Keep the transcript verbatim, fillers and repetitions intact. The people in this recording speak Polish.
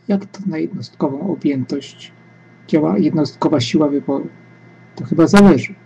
Jak to na jednostkową objętość działa jednostkowa siła wyboru? To chyba zależy.